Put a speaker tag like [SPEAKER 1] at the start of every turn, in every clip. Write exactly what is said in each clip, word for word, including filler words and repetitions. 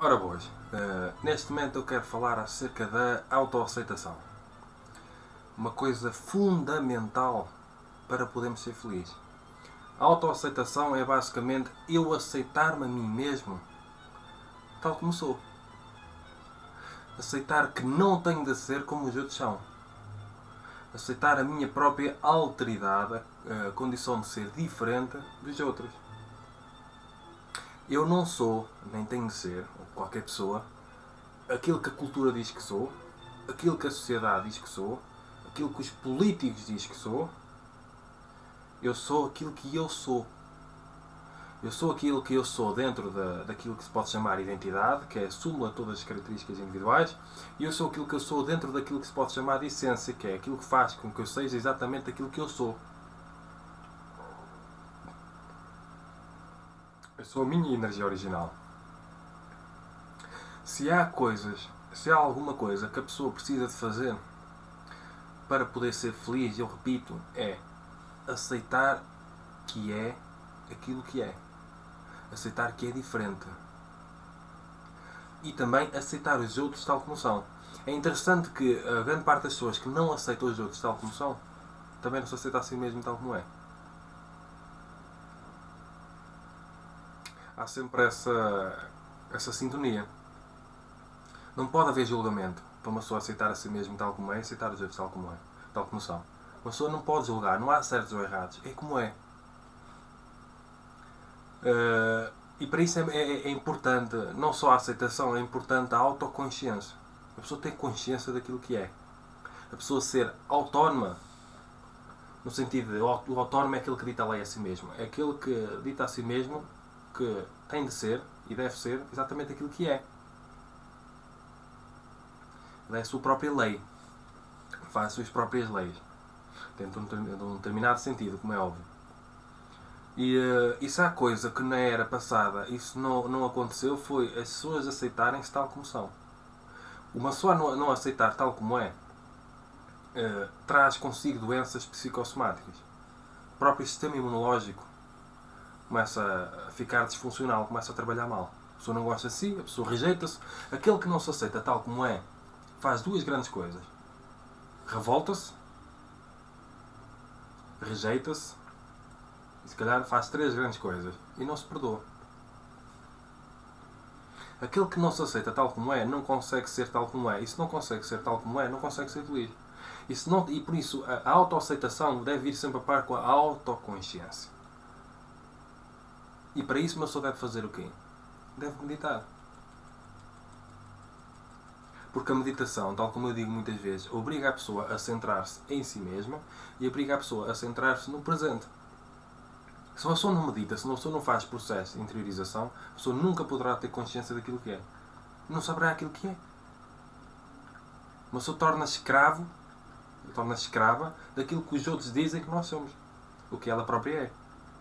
[SPEAKER 1] Ora boas, uh, neste momento eu quero falar acerca da autoaceitação. Uma coisa fundamental para podermos ser felizes. A autoaceitação é basicamente eu aceitar-me a mim mesmo tal como sou. Aceitar que não tenho de ser como os outros são. Aceitar a minha própria alteridade, a condição de ser diferente dos outros. Eu não sou, nem tenho de ser, ou qualquer pessoa, aquilo que a cultura diz que sou, aquilo que a sociedade diz que sou, aquilo que os políticos dizem que sou. Eu sou aquilo que eu sou. Eu sou aquilo que eu sou dentro da, daquilo que se pode chamar identidade, que é a súmula de todas as características individuais, e eu sou aquilo que eu sou dentro daquilo que se pode chamar de essência, que é aquilo que faz com que eu seja exatamente aquilo que eu sou. Eu sou a minha energia original. Se há coisas, se há alguma coisa que a pessoa precisa de fazer para poder ser feliz, eu repito, é aceitar que é aquilo que é. Aceitar que é diferente. E também aceitar os outros tal como são. É interessante que a grande parte das pessoas que não aceitam os outros tal como são, também não se aceita a si mesmo tal como é. Há sempre essa, essa sintonia. Não pode haver julgamento para uma pessoa aceitar a si mesmo tal como é e aceitar os outros tal como é, tal como são. Uma pessoa não pode julgar, não há certos ou errados, é como é. Uh, e para isso é, é, é importante, não só a aceitação, é importante a autoconsciência. A pessoa ter consciência daquilo que é. A pessoa ser autónoma, no sentido de o autónomo é aquele que dita a lei a si mesmo. É aquele que dita a si mesmo que tem de ser e deve ser exatamente aquilo que é. Ele é a sua própria lei. Faz as suas próprias leis. Dentro de um determinado sentido, como é óbvio. E uh, isso há coisa que na era passada isso não, não aconteceu, foi as pessoas aceitarem-se tal como são. Uma pessoa não, não aceitar tal como é uh, traz consigo doenças psicossomáticas. O próprio sistema imunológico começa a ficar disfuncional, começa a trabalhar mal. A pessoa não gosta de si, a pessoa rejeita-se. Aquele que não se aceita tal como é faz duas grandes coisas. Revolta-se, rejeita-se e se calhar faz três grandes coisas e não se perdoa. Aquele que não se aceita tal como é não consegue ser tal como é, e se não consegue ser tal como é, não consegue ser feliz. E, se não, e por isso a autoaceitação deve ir sempre a par com a autoconsciência. E para isso uma pessoa deve fazer o quê? Deve meditar. Porque a meditação, tal como eu digo muitas vezes, obriga a pessoa a centrar-se em si mesma e obriga a pessoa a centrar-se no presente. Se uma pessoa não medita, se uma pessoa não faz processo de interiorização, a pessoa nunca poderá ter consciência daquilo que é. Não saberá aquilo que é. Uma pessoa torna-se escravo, torna-se escrava daquilo que os outros dizem que nós somos. O que ela própria é.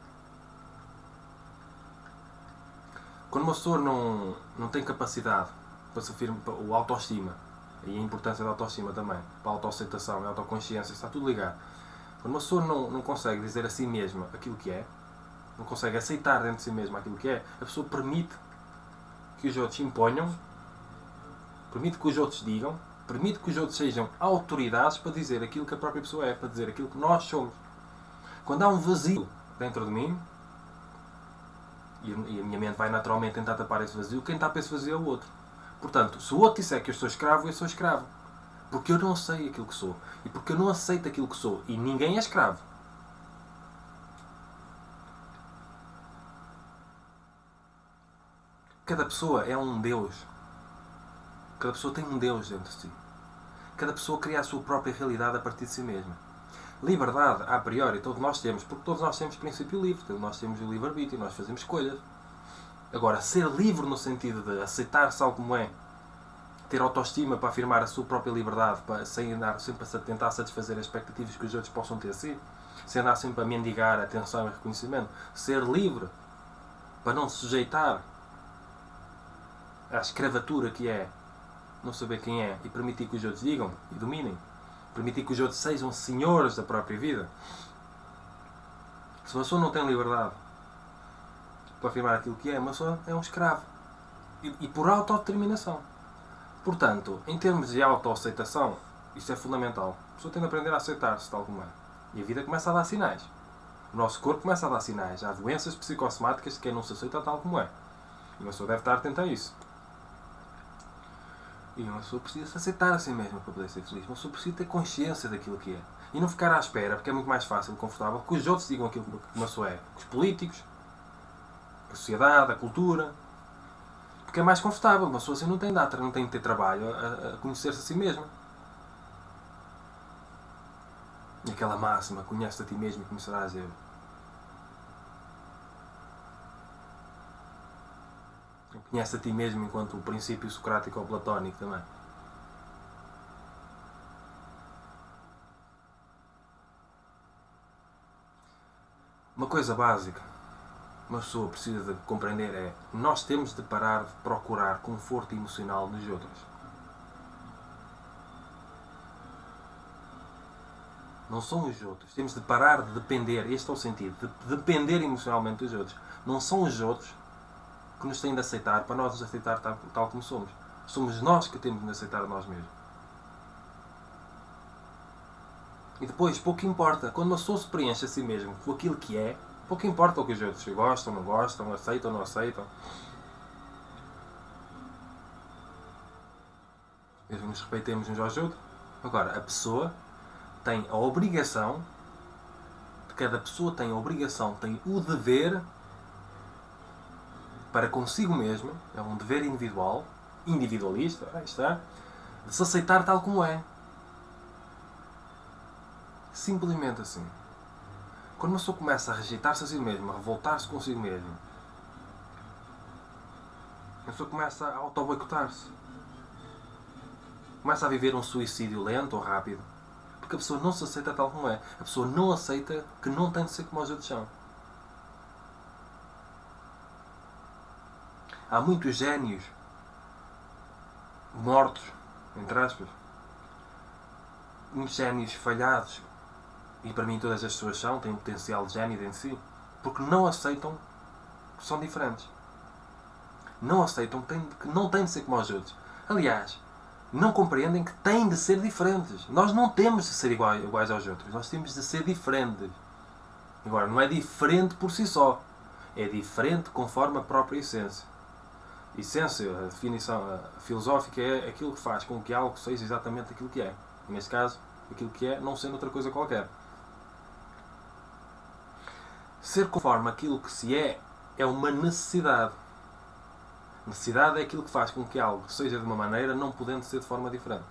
[SPEAKER 1] Quando uma pessoa não, não tem capacidade para se afirmar, o autoestima, e a importância da autoestima também, para a autoaceitação e a autoconsciência, está tudo ligado. Quando uma pessoa não, não consegue dizer a si mesma aquilo que é, não consegue aceitar dentro de si mesma aquilo que é, a pessoa permite que os outros imponham, permite que os outros digam, permite que os outros sejam autoridades para dizer aquilo que a própria pessoa é, para dizer aquilo que nós somos. Quando há um vazio dentro de mim, e a minha mente vai naturalmente tentar tapar esse vazio, quem tapa esse vazio é o outro. Portanto, se o outro disser que eu sou escravo, eu sou escravo. Porque eu não sei aquilo que sou. E porque eu não aceito aquilo que sou. E ninguém é escravo. Cada pessoa é um Deus. Cada pessoa tem um Deus dentro de si. Cada pessoa cria a sua própria realidade a partir de si mesma. Liberdade, a priori, todos nós temos. Porque todos nós temos princípio livre. Todos nós temos o livre-arbítrio. Nós fazemos escolhas. Agora, ser livre no sentido de aceitar-se tal como é, ter autoestima para afirmar a sua própria liberdade, para, sem andar sempre a tentar satisfazer as expectativas que os outros possam ter a si, sem andar sempre a mendigar atenção e reconhecimento, ser livre para não se sujeitar à escravatura que é não saber quem é e permitir que os outros digam e dominem, permitir que os outros sejam senhores da própria vida. Se uma pessoa não tem liberdade para afirmar aquilo que é, uma pessoa é um escravo. e, e por autodeterminação. Portanto, em termos de autoaceitação, isto é fundamental. A pessoa tem de aprender a aceitar-se tal como é. E a vida começa a dar sinais. O nosso corpo começa a dar sinais. Há doenças psicossomáticas de quem não se aceita tal como é. E uma pessoa deve estar atenta a isso. E uma pessoa precisa se aceitar a si mesma para poder ser feliz. Uma pessoa precisa ter consciência daquilo que é. E não ficar à espera, porque é muito mais fácil e confortável que os outros digam aquilo que uma pessoa é. Os políticos, a sociedade, a cultura. Porque é mais confortável. Uma pessoa assim não tem data, não tem de ter trabalho a, a conhecer-se a si mesma. E aquela máxima, conhece-te a ti mesmo e começarás a eu. Conhece a ti mesmo enquanto o princípio socrático ou platónico também. Uma coisa básica, uma pessoa precisa de compreender é: nós temos de parar de procurar conforto emocional nos outros. Não são os outros. Temos de parar de depender, este é o sentido, de depender emocionalmente dos outros. Não são os outros que nos têm de aceitar para nós nos aceitar tal, tal como somos. Somos nós que temos de aceitar a nós mesmos. E depois, pouco importa. Quando uma pessoa se preenche a si mesmo com aquilo que é, pouco importa o que os outros gostam, não gostam, aceitam, não aceitam. Mesmo nos respeitemos uns aos outros. Agora, a pessoa tem a obrigação, cada pessoa tem a obrigação, tem o dever para consigo mesma, é um dever individual, individualista, aí está, de se aceitar tal como é. Simplesmente assim. Quando uma pessoa começa a rejeitar-se a si mesma, a revoltar-se consigo mesma, a pessoa começa a auto-boicotar-se. Começa a viver um suicídio lento ou rápido. Porque a pessoa não se aceita tal como é. A pessoa não aceita que não tem de ser como os outros são. Há muitos génios mortos, entre aspas. Muitos génios falhados. E para mim todas as pessoas são, têm um potencial de gênio em si. Porque não aceitam que são diferentes. Não aceitam que não têm de ser como os outros. Aliás, não compreendem que têm de ser diferentes. Nós não temos de ser iguais, iguais aos outros. Nós temos de ser diferentes. Agora, não é diferente por si só. É diferente conforme a própria essência. Essência, a definição filosófica, é aquilo que faz com que algo seja exatamente aquilo que é. Neste caso, aquilo que é não sendo outra coisa qualquer. Ser conforme aquilo que se é, é uma necessidade. Necessidade é aquilo que faz com que algo seja de uma maneira, não podendo ser de forma diferente.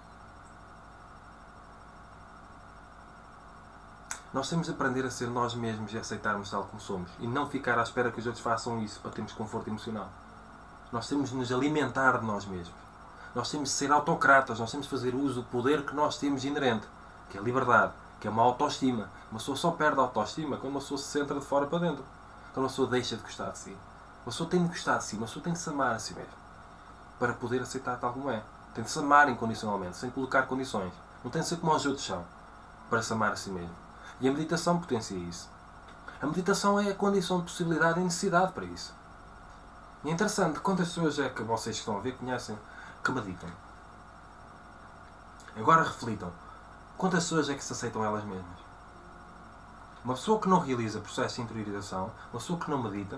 [SPEAKER 1] Nós temos de aprender a ser nós mesmos e aceitarmos tal como somos. E não ficar à espera que os outros façam isso para termos conforto emocional. Nós temos de nos alimentar de nós mesmos. Nós temos de ser autocratas. Nós temos de fazer uso do poder que nós temos inerente. Que é a liberdade. Que é uma autoestima. Uma pessoa só perde a autoestima quando uma pessoa se centra de fora para dentro. Quando uma pessoa deixa de gostar de si. Uma pessoa tem de gostar de si. Uma pessoa tem de se amar a si mesmo. Para poder aceitar tal como é. Tem de se amar incondicionalmente. Sem colocar condições. Não tem de ser como os outros são. Para se amar a si mesmo. E a meditação potencia isso. A meditação é a condição de possibilidade e necessidade para isso. E é interessante, quantas pessoas é que vocês que estão a ver conhecem que meditam? Agora reflitam. Quantas pessoas é que se aceitam elas mesmas? Uma pessoa que não realiza processo de interiorização, uma pessoa que não medita,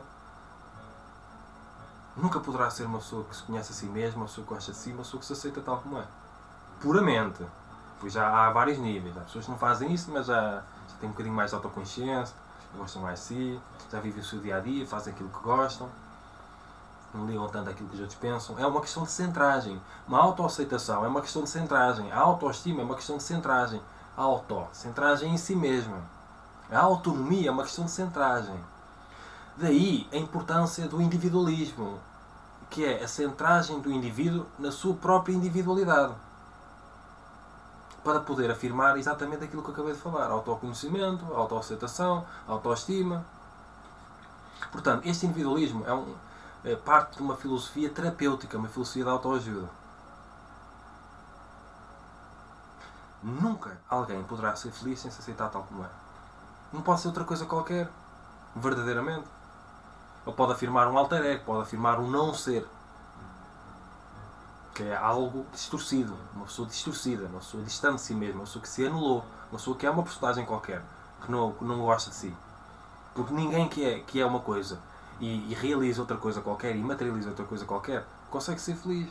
[SPEAKER 1] nunca poderá ser uma pessoa que se conhece a si mesma, uma pessoa que gosta de si, uma pessoa que se aceita tal como é. Puramente. Pois já há vários níveis. Há pessoas que não fazem isso, mas já, já têm um bocadinho mais de autoconsciência, gostam mais de si, já vivem o seu dia-a-dia, fazem aquilo que gostam, não ligam tanto àquilo que os outros pensam. É uma questão de centragem. Uma autoaceitação é uma questão de centragem. A autoestima é uma questão de centragem. A auto, centragem em si mesma. A autonomia é uma questão de centragem. Daí a importância do individualismo, que é a centragem do indivíduo na sua própria individualidade. Para poder afirmar exatamente aquilo que eu acabei de falar. Autoconhecimento, autoaceitação, autoestima. Portanto, este individualismo é, um, é parte de uma filosofia terapêutica, uma filosofia de autoajuda. Nunca alguém poderá ser feliz sem se aceitar tal como é. Não pode ser outra coisa qualquer, verdadeiramente. Ou pode afirmar um alter ego, pode afirmar um não ser. que é algo distorcido, uma pessoa distorcida, uma pessoa distante de si mesma, uma pessoa que se anulou, uma pessoa que é uma personagem qualquer, que não, que não gosta de si. Porque ninguém que é, que é uma coisa e, e realiza outra coisa qualquer e materializa outra coisa qualquer consegue ser feliz.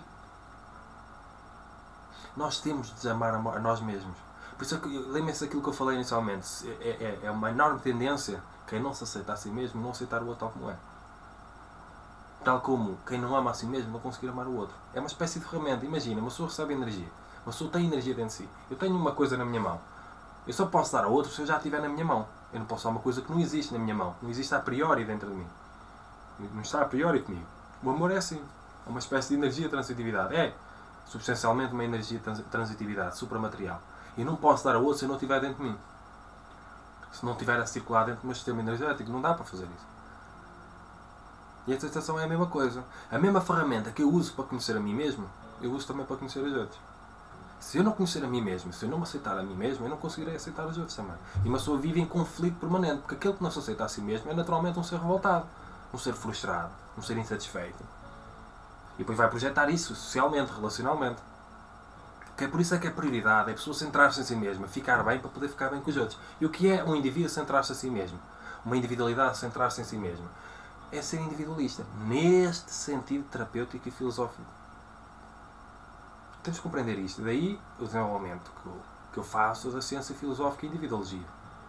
[SPEAKER 1] Nós temos de desamar a, a nós mesmos. Por isso, lembre-se daquilo que eu falei inicialmente. É, é, é uma enorme tendência quem não se aceita a si mesmo não aceitar o outro tal como é. Tal como quem não ama a si mesmo não conseguir amar o outro. É uma espécie de ferramenta. Imagina, uma pessoa recebe energia. Uma pessoa tem energia dentro de si. Eu tenho uma coisa na minha mão. Eu só posso dar a outro se eu já estiver na minha mão. Eu não posso dar uma coisa que não existe na minha mão. Não existe a priori dentro de mim. Não está a priori comigo. O amor é assim. É uma espécie de energia de transitividade. É, substancialmente, uma energia de transitividade supramaterial. E não posso dar a outro se eu não estiver dentro de mim. Se não estiver a circular dentro do meu sistema energético, não dá para fazer isso. E a aceitação é a mesma coisa. A mesma ferramenta que eu uso para conhecer a mim mesmo, eu uso também para conhecer os outros. Se eu não conhecer a mim mesmo, se eu não me aceitar a mim mesmo, eu não conseguirei aceitar os outros também. E uma pessoa vive em conflito permanente, porque aquele que não se aceita a si mesmo é naturalmente um ser revoltado, um ser frustrado, um ser insatisfeito. E depois vai projetar isso socialmente, relacionalmente. Que é por isso é que a prioridade é a pessoa centrar-se em si mesma, ficar bem para poder ficar bem com os outros. E o que é um indivíduo centrar-se em si mesmo? Uma individualidade centrar-se em si mesmo? É ser individualista, neste sentido terapêutico e filosófico. Temos que compreender isto. Daí o desenvolvimento que eu, que eu faço da ciência filosófica e individuologia.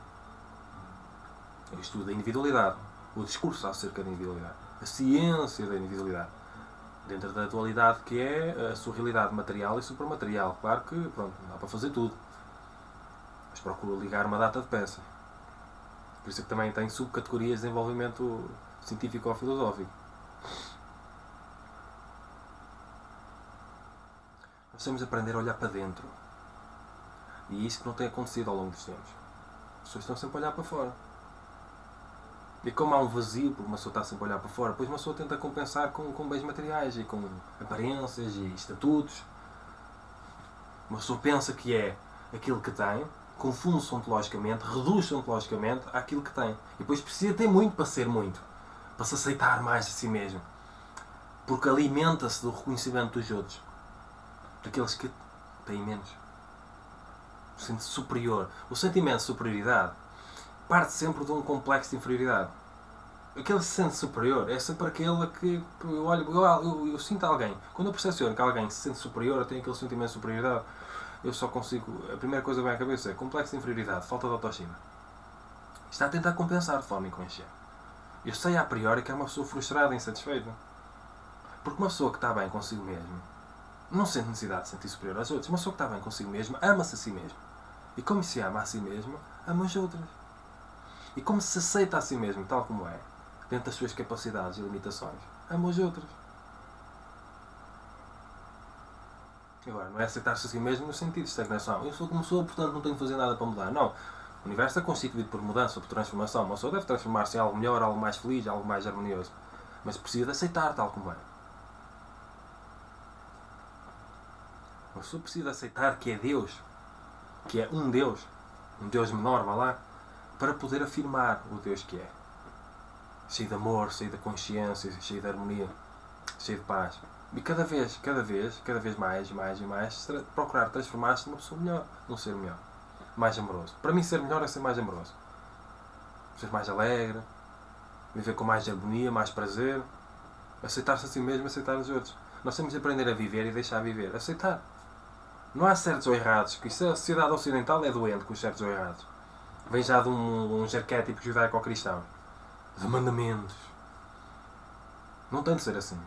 [SPEAKER 1] Eu estudo a individualidade, o discurso acerca da individualidade, a ciência da individualidade, dentro da dualidade que é a sua realidade material e supramaterial. Claro que, pronto, não dá para fazer tudo, mas procuro ligar uma data de peça. Por isso é que também tem subcategorias de desenvolvimento científico ou filosófico. Nós temos de aprender a olhar para dentro. E é isso que não tem acontecido ao longo dos tempos. As pessoas estão sempre a olhar para fora. E como há um vazio, porque uma pessoa está sempre a olhar para fora, depois uma pessoa tenta compensar com, com bens materiais e com aparências e estatutos. Uma pessoa pensa que é aquilo que tem, confunde-se ontologicamente, reduz-se ontologicamente àquilo que tem. E depois precisa ter muito para ser muito. Para se aceitar mais a si mesmo. Porque alimenta-se do reconhecimento dos outros. Daqueles que têm menos. Sente-se superior. O sentimento de superioridade parte sempre de um complexo de inferioridade. Aquele que se sente superior é sempre aquele que eu olho, eu, eu, eu sinto alguém. Quando eu percepciono que alguém se sente superior, tem aquele sentimento de superioridade, eu só consigo. A primeira coisa que vem à cabeça é complexo de inferioridade, falta de autoestima. Está a tentar compensar de forma inconsciente. Eu sei a priori que é uma pessoa frustrada e insatisfeita. Porque uma pessoa que está bem consigo mesmo não sente necessidade de sentir superior aos outros. Uma pessoa que está bem consigo mesmo ama-se a si mesmo. E como se ama a si mesmo, ama os outros. E como se aceita a si mesmo, tal como é, dentro das suas capacidades e limitações, ama os outros. Agora, não é aceitar-se a si mesmo no sentido de estagnação. Eu sou como sou, portanto não tenho de fazer nada para mudar. Não. O universo é constituído por mudança, por transformação. Uma pessoa deve transformar-se em algo melhor, algo mais feliz, algo mais harmonioso. Mas precisa de aceitar tal como é. Uma pessoa precisa aceitar que é Deus, que é um Deus, um Deus menor, vá lá, para poder afirmar o Deus que é. Cheio de amor, cheio de consciência, cheio de harmonia, cheio de paz. E cada vez, cada vez, cada vez mais, mais e mais, procurar transformar-se numa pessoa melhor, num ser melhor. Mais amoroso. Para mim ser melhor é ser mais amoroso. Ser mais alegre, viver com mais harmonia, mais prazer. Aceitar-se a si mesmo, aceitar os outros. Nós temos de aprender a viver e deixar viver. Aceitar. Não há certos ou errados, porque isso, a sociedade ocidental é doente com os certos ou errados. Vem já de um, uns arquétipos judaico-cristãos. De mandamentos. Não tem de ser assim.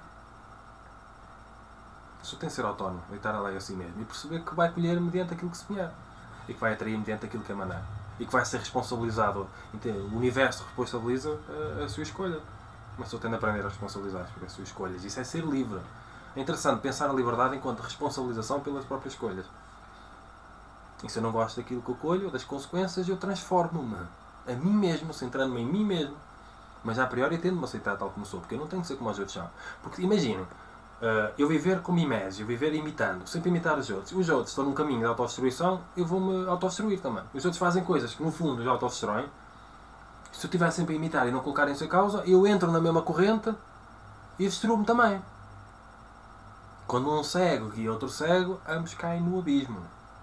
[SPEAKER 1] Só tem de ser autónomo, deitar a lei a si mesmo e perceber que vai colher mediante aquilo que se semear. E que vai atrair mediante aquilo que emanar. E que vai ser responsabilizado. O universo responsabiliza a, a sua escolha. Mas só tem de aprender a responsabilizar-se pelas suas escolhas. Isso é ser livre. É interessante pensar a liberdade enquanto responsabilização pelas próprias escolhas. E se eu não gosto daquilo que eu colho, das consequências, eu transformo-me a mim mesmo, centrando-me em mim mesmo. Mas a priori tendo-me aceitar tal como sou, porque eu não tenho que ser como os outros são. Porque imaginem, uh, eu viver com mimésia, eu viver imitando, sempre imitar os outros. Os outros estão num caminho de autodestruição, eu vou-me autodestruir também. Os outros fazem coisas que no fundo já autodestroem. Se eu estiver sempre a imitar e não colocar em sua causa, eu entro na mesma corrente e destruo-me também. Quando um cego guia outro cego, ambos caem no abismo.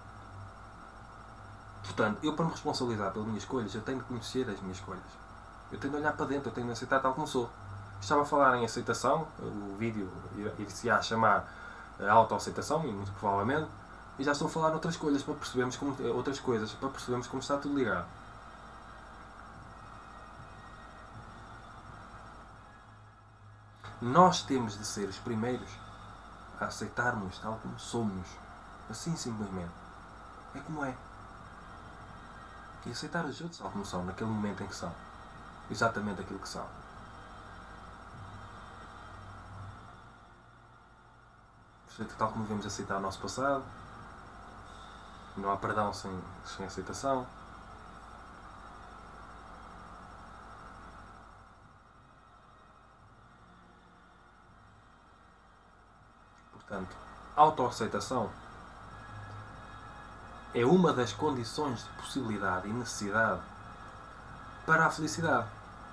[SPEAKER 1] Portanto, eu para me responsabilizar pelas minhas escolhas, eu tenho de conhecer as minhas escolhas. Eu tenho de olhar para dentro, eu tenho de aceitar tal como sou. Estava a falar em aceitação, o vídeo iria chamar a autoaceitação, e muito provavelmente, e já estou a falar noutras coisas para percebermos como, outras coisas, para percebermos como está tudo ligado. Nós temos de ser os primeiros a aceitarmos tal como somos. Assim simplesmente. É como é. E aceitar os outros tal como são, naquele momento em que são. Exatamente aquilo que são. Tal como devemos aceitar o nosso passado. Não há perdão sem, sem aceitação. Portanto, autoaceitação é uma das condições de possibilidade e necessidade para a felicidade.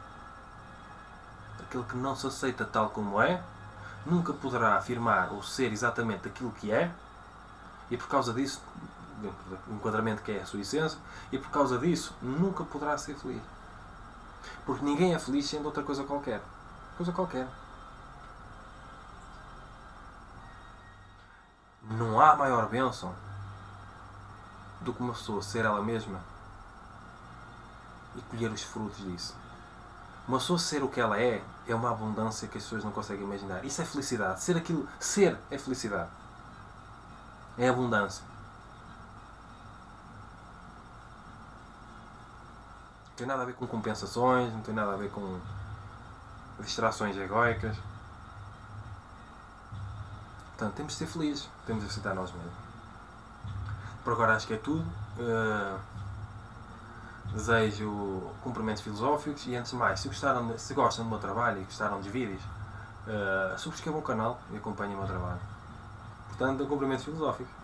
[SPEAKER 1] Aquele que não se aceita tal como é, nunca poderá afirmar ou ser exatamente aquilo que é, e por causa disso, dentro do enquadramento que é a sua essência, e por causa disso, nunca poderá ser feliz. Porque ninguém é feliz sendo outra coisa qualquer. Coisa qualquer. Não há maior bênção do que uma pessoa ser ela mesma e colher os frutos disso. Uma pessoa ser o que ela é, é uma abundância que as pessoas não conseguem imaginar. Isso é felicidade. Ser aquilo, ser é felicidade. É abundância. Não tem nada a ver com compensações, não tem nada a ver com distrações egóicas. Portanto, temos de ser felizes, temos de aceitar nós mesmos. Por agora acho que é tudo. Uh, desejo cumprimentos filosóficos e antes de mais, se, gostaram de, se gostam do meu trabalho e gostaram dos vídeos, uh, subscrevam o canal e acompanhem o meu trabalho. Portanto, cumprimentos filosóficos.